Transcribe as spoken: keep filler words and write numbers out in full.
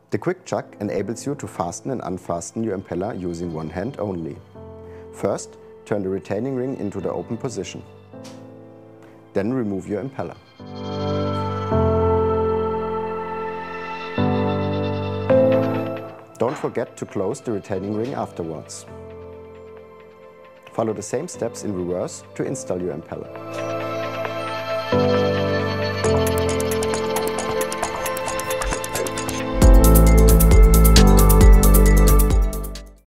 The quick chuck enables you to fasten and unfasten your impeller using one hand only. First, turn the retaining ring into the open position. Then remove your impeller. Don't forget to close the retaining ring afterwards. Follow the same steps in reverse to install your impeller.